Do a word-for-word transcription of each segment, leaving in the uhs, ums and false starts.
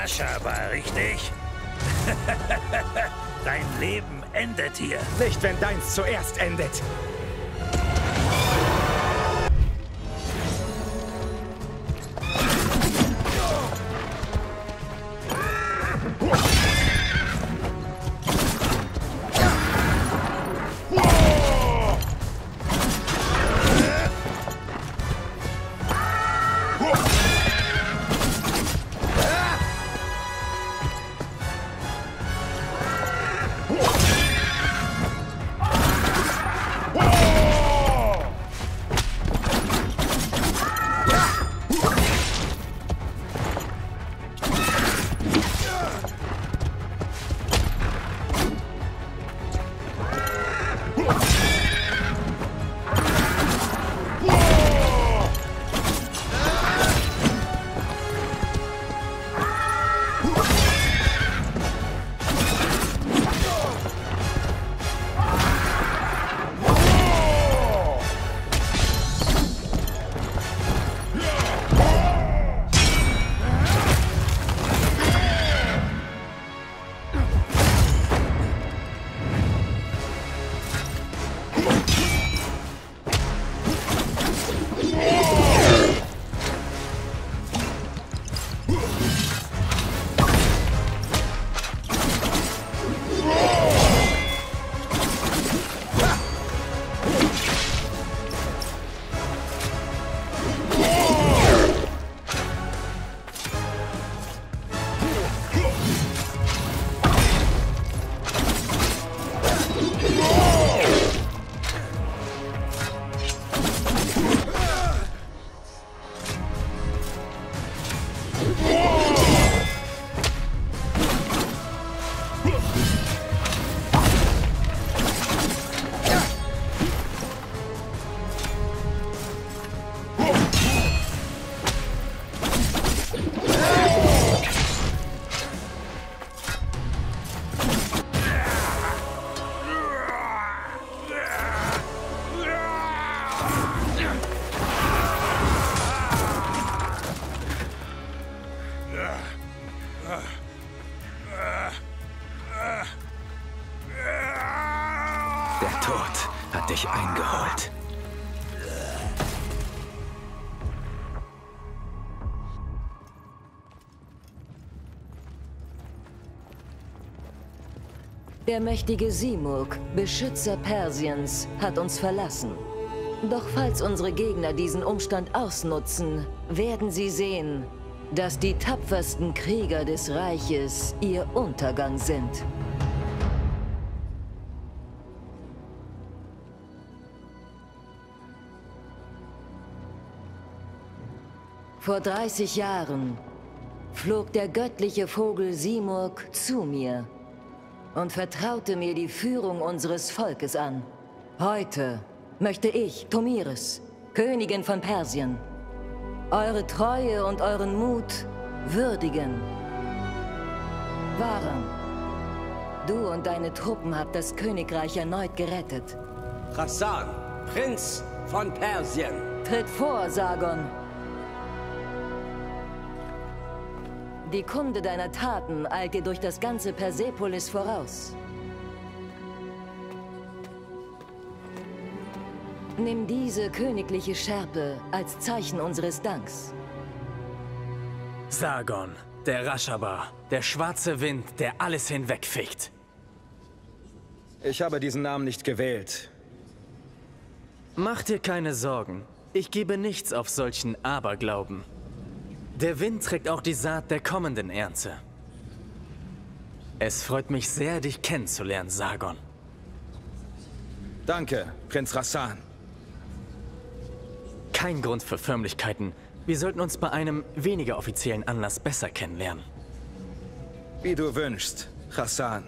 Rashaba, richtig? Dein Leben endet hier. Nicht, wenn deins zuerst endet. Der Tod hat dich eingeholt. Der mächtige Simurg, Beschützer Persiens, hat uns verlassen. Doch falls unsere Gegner diesen Umstand ausnutzen, werden sie sehen, dass die tapfersten Krieger des Reiches ihr Untergang sind. Vor dreißig Jahren flog der göttliche Vogel Simurg zu mir und vertraute mir die Führung unseres Volkes an. Heute möchte ich, Tomiris, Königin von Persien, eure Treue und euren Mut würdigen. Varan, du und deine Truppen habt das Königreich erneut gerettet. Ghassan, Prinz von Persien. Tritt vor, Sargon. Die Kunde deiner Taten eilt dir durch das ganze Persepolis voraus. Nimm diese königliche Schärpe als Zeichen unseres Danks. Sargon, der Rashaba, der schwarze Wind, der alles hinwegfegt. Ich habe diesen Namen nicht gewählt. Mach dir keine Sorgen. Ich gebe nichts auf solchen Aberglauben. Der Wind trägt auch die Saat der kommenden Ernte. Es freut mich sehr, dich kennenzulernen, Sargon. Danke, Prinz Ghassan. Kein Grund für Förmlichkeiten. Wir sollten uns bei einem weniger offiziellen Anlass besser kennenlernen. Wie du wünschst, Ghassan.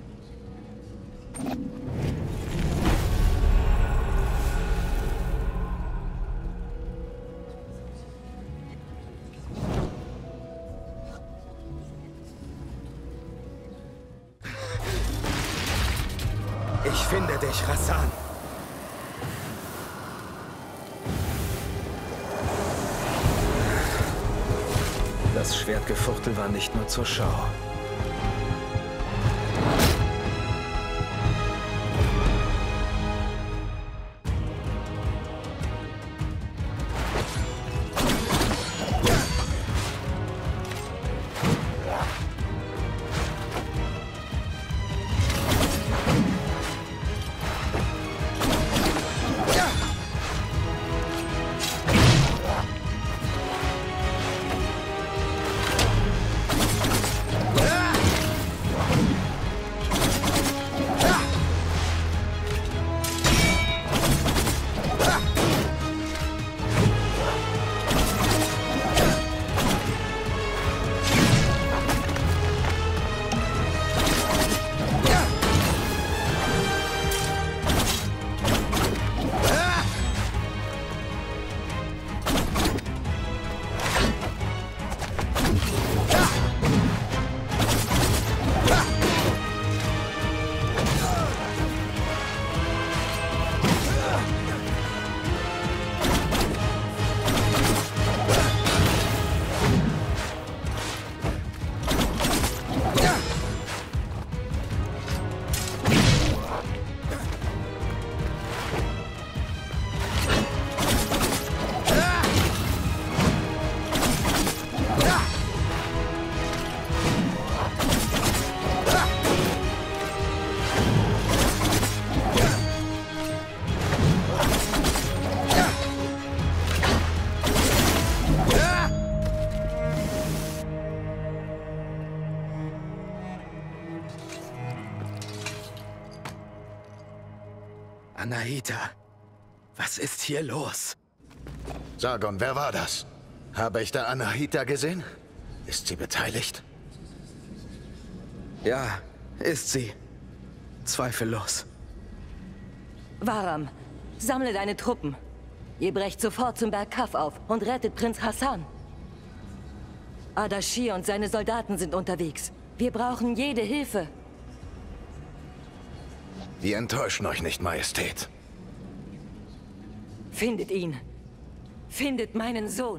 Ich finde dich, Ghassan. Das Schwertgefuchtel war nicht nur zur Schau. Anahita, was ist hier los? Sargon, wer war das? Habe ich da Anahita gesehen? Ist sie beteiligt? Ja, ist sie. Zweifellos. Varam, sammle deine Truppen. Ihr brecht sofort zum Berg Kaf auf und rettet Prinz Hassan. Ardashir und seine Soldaten sind unterwegs. Wir brauchen jede Hilfe. Wir enttäuschen euch nicht, Majestät. Findet ihn. Findet meinen Sohn.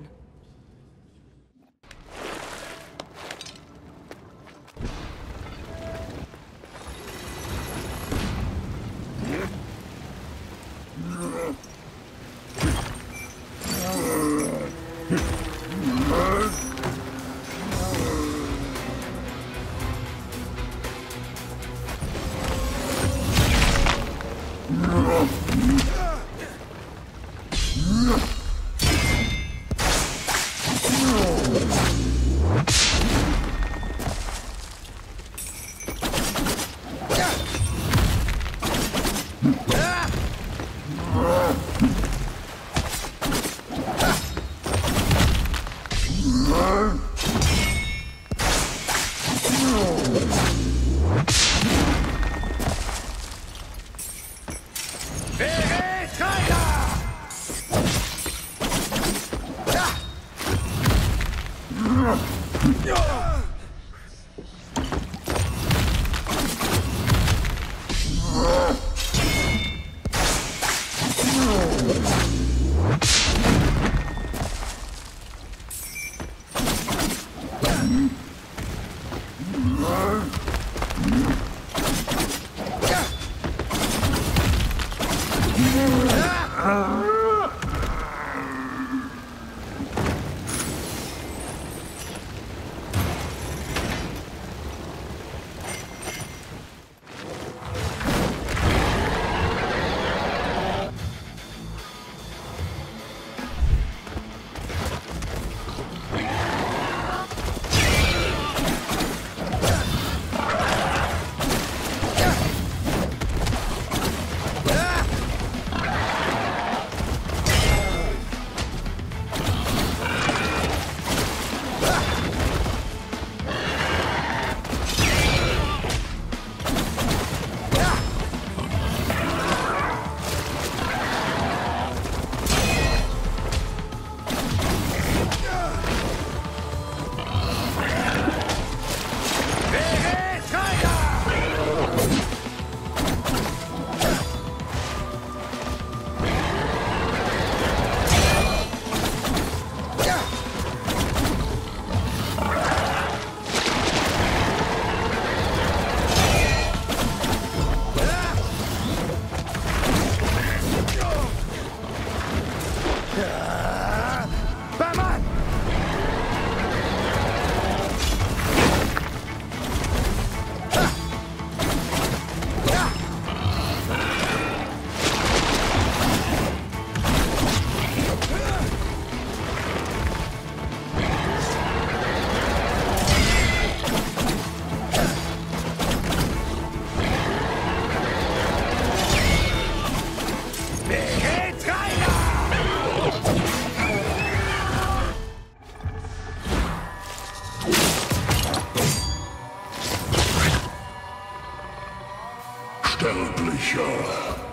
Unsterblicher.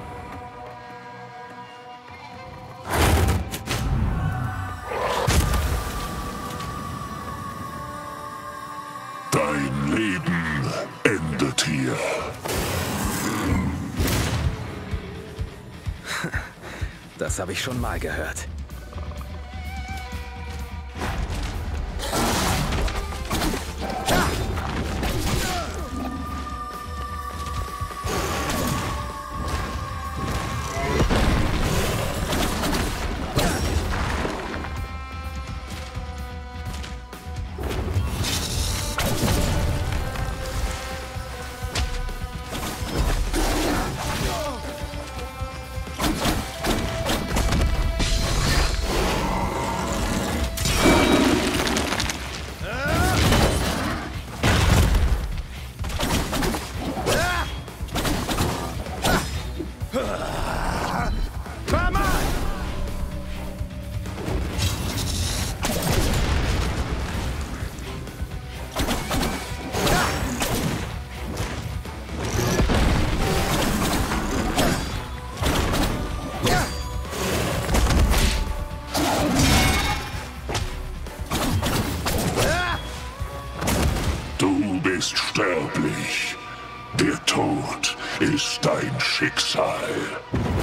Dein Leben endet hier. Das habe ich schon mal gehört. Du bist sterblich. Der Tod ist dein Schicksal.